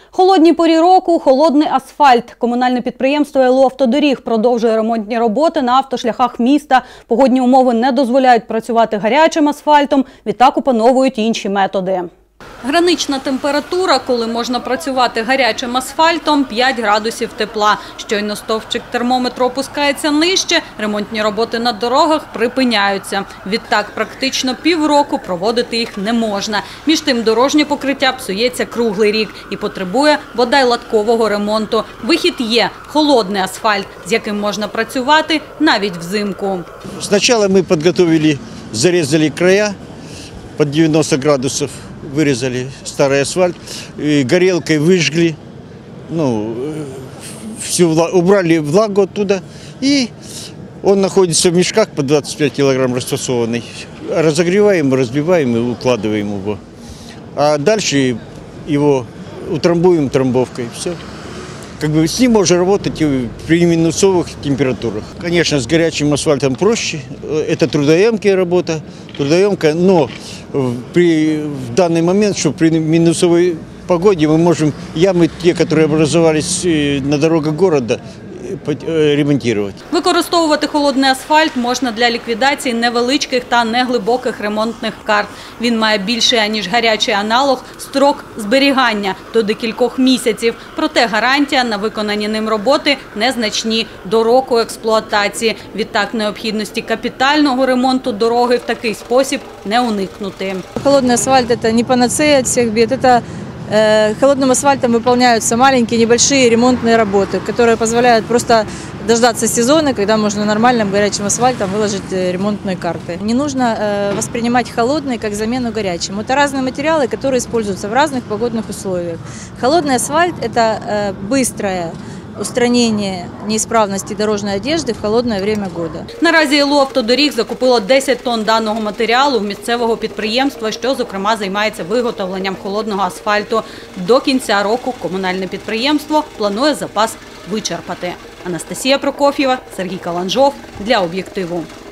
Холодні порі року – холодний асфальт. Комунальне підприємство «ЕЛО Автодоріг» продовжує ремонтні роботи на автошляхах міста. Погодні умови не дозволяють працювати гарячим асфальтом, відтак опановують інші методи. Гранична температура, коли можна працювати гарячим асфальтом – 5 градусів тепла. Щойно стовпчик термометру опускається нижче, ремонтні роботи на дорогах припиняються. Відтак практично півроку проводити їх не можна. Між тим дорожнє покриття псується круглий рік і потребує бодай латкового ремонту. Вихід є – холодний асфальт, з яким можна працювати навіть взимку. Спочатку ми підготовили, зарізали края під 90 градусів. Вырезали старый асфальт, горелкой выжгли, убрали влагу оттуда, и он находится в мешках по 25 килограмм расфасованный. Разогреваем, разбиваем и укладываем его. А дальше его утрамбуем трамбовкой. Все. С ним можно работать при минусовых температурах. Конечно, с горячим асфальтом проще. Это трудоемкая работа, но в данный момент, что при минусовой погоде мы можем ямы, те, которые образовались на дорогах города, ремонтувати. Використовувати холодний асфальт можна для ліквідації невеличких та неглибоких ремонтних карт. Він має більший, ніж гарячий аналог, строк зберігання – до декількох місяців. Проте гарантія на виконані ним роботи незначні – до року експлуатації. Відтак необхідності капітального ремонту дороги в такий спосіб не уникнути. Холодний асфальт – це не панацея від всіх бід. Холодным асфальтом выполняются маленькие, небольшие ремонтные работы, которые позволяют просто дождаться сезона, когда можно нормальным горячим асфальтом выложить ремонтные карты. Не нужно воспринимать холодный как замену горячим. Это разные материалы, которые используются в разных погодных условиях. Холодный асфальт – это быстрое устранение неисправностей дорожной одежды в холодное время года. Наразі «ЕЛО Автодоріг» закупило 10 тонн даного матеріалу в місцевого підприємства, що, зокрема, займається виготовленням холодного асфальту. До кінця року комунальне підприємство планує запас вичерпати. Анастасія Прокоф'єва, Сергій Каланжов для «Об'єктиву».